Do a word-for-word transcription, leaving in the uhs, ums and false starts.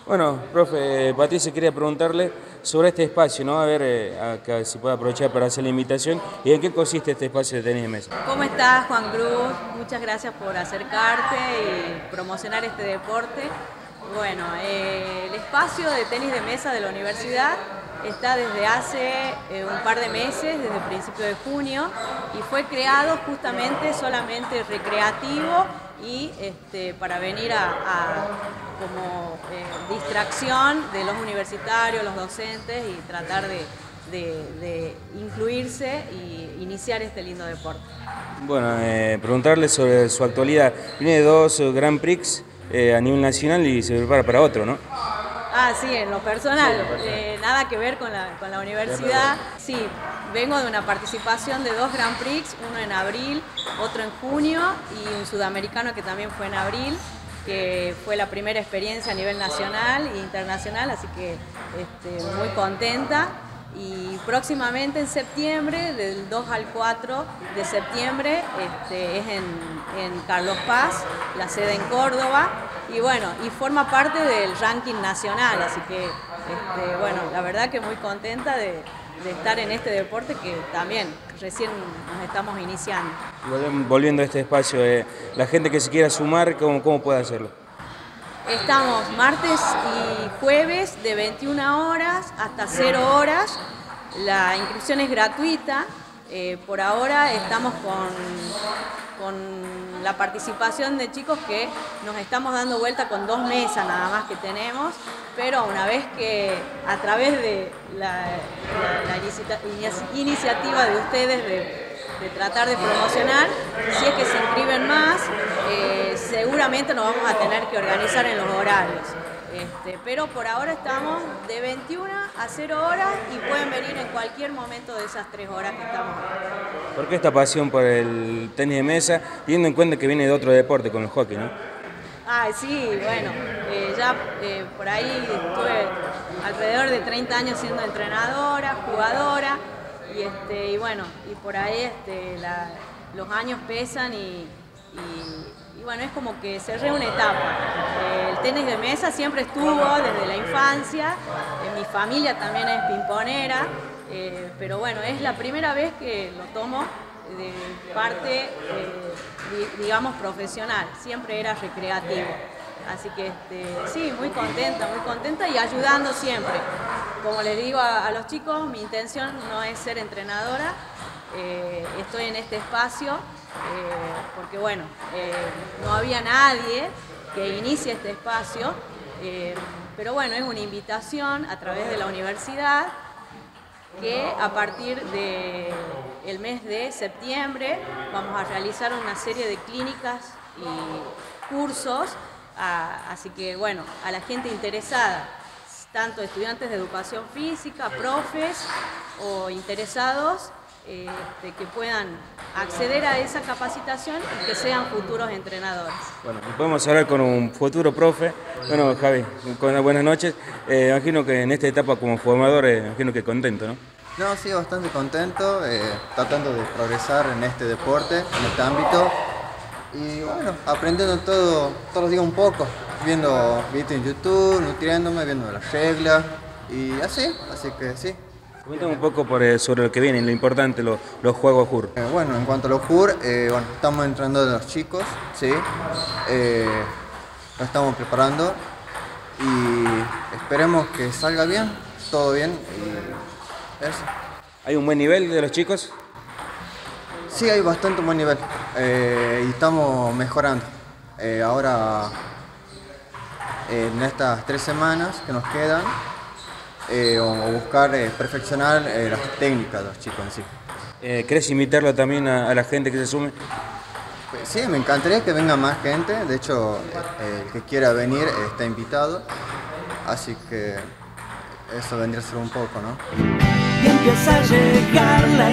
Bueno, profe, Patricia quería preguntarle sobre este espacio, ¿no? A ver eh, a, que si puede aprovechar para hacer la invitación y en qué consiste este espacio de tenis de mesa. ¿Cómo estás, Juan Cruz? Muchas gracias por acercarte y promocionar este deporte. Bueno, eh, el espacio de tenis de mesa de la universidad está desde hace eh, un par de meses, desde principios de junio, y fue creado justamente solamente recreativo y este, para venir a, a como eh, distracción de los universitarios, los docentes y tratar de, de, de incluirse y iniciar este lindo deporte. Bueno, eh, preguntarle sobre su actualidad. Viene de dos Grand Prix eh, a nivel nacional y se prepara para otro, ¿no? Ah, sí, en lo personal, sí, en lo personal. Eh, nada que ver con la, con la universidad. Sí, vengo de una participación de dos Grand Prix, uno en abril, otro en junio y un sudamericano que también fue en abril, que fue la primera experiencia a nivel nacional e internacional, así que este, muy contenta. Y próximamente en septiembre, del dos al cuatro de septiembre, este, es en, en Carlos Paz, la sede en Córdoba, y bueno, y forma parte del ranking nacional, así que este, bueno, la verdad que muy contenta de, de estar en este deporte que también recién nos estamos iniciando. Volviendo a este espacio, eh, la gente que se quiera sumar, ¿cómo, cómo puede hacerlo? Estamos martes y jueves de veintiuna horas hasta cero horas. La inscripción es gratuita. Eh, por ahora estamos con, con la participación de chicos que nos estamos dando vuelta con dos mesas nada más que tenemos, pero una vez que a través de la, la, la iniciativa de ustedes de de tratar de promocionar, si es que se inscriben más, eh, seguramente nos vamos a tener que organizar en los horarios. Este, pero por ahora estamos de veintiuna a cero horas y pueden venir en cualquier momento de esas tres horas que estamos. ¿Por qué esta pasión por el tenis de mesa, teniendo en cuenta que viene de otro deporte con el hockey, no? Ah, sí, bueno, eh, ya eh, por ahí estuve alrededor de treinta años siendo entrenadora, jugadora. Y, este, y bueno, y por ahí este, la, los años pesan y, y, y bueno, es como que cerré una etapa. Eh, el tenis de mesa siempre estuvo desde la infancia, eh, mi familia también es pimponera, eh, pero bueno, es la primera vez que lo tomo de parte, eh, digamos, profesional, siempre era recreativo. Así que este, sí, muy contenta, muy contenta y ayudando siempre. Como les digo a, a los chicos, mi intención no es ser entrenadora, eh, estoy en este espacio eh, porque bueno, eh, no había nadie que inicie este espacio, eh, pero bueno, es una invitación a través de la universidad que a partir del mes de septiembre vamos a realizar una serie de clínicas y cursos. Ah, así que bueno, a la gente interesada, tanto estudiantes de educación física, profes o interesados eh, de que puedan acceder a esa capacitación y que sean futuros entrenadores. Bueno, podemos hablar con un futuro profe. Bueno, Javi, con buenas noches. Eh, imagino que en esta etapa como formador, eh, imagino que contento, ¿no? No, sí, bastante contento, eh, tratando de progresar en este deporte, en este ámbito. Y bueno, aprendiendo todo, todos los días un poco, viendo videos en YouTube, nutriéndome, viendo las reglas y así, así que sí. Coméntame un poco por, eh, sobre lo que viene, lo importante, lo, los juegos H U R. Eh, bueno, en cuanto a los H U R, eh, bueno, estamos entrenando a los chicos, sí, eh, lo estamos preparando y esperemos que salga bien, todo bien y eso. ¿Hay un buen nivel de los chicos? Sí, hay bastante buen nivel eh, y estamos mejorando. Eh, ahora, eh, en estas tres semanas que nos quedan, eh, o buscar eh, perfeccionar eh, las técnicas de los chicos en sí. Eh, ¿Querés invitarlo también a, a la gente que se sume? Pues sí, me encantaría que venga más gente. De hecho, eh, el que quiera venir eh, está invitado. Así que eso vendría a ser un poco, ¿no? Y empieza a llegar la